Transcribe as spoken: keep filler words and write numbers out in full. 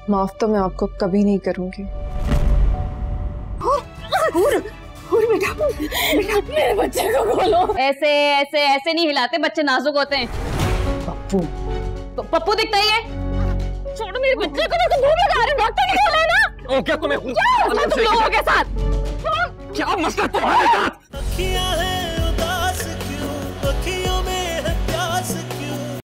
माफ तो मैं आपको कभी नहीं करूंगी। हुर, हुर बेटा, बेटा मेरे बच्चे को खोलो। ऐसे ऐसे ऐसे नहीं हिलाते, बच्चे नाजुक होते हैं। पप्पू पप्पू दिखता ही है। छोड़ो मेरे बच्चे को, मैं तो घूम लगा रही हूं। डॉक्टर नहीं बोला ना। क्या तुम्हें क्या तुम लोगों के साथ? क्या मसला तुम्हारे साथ?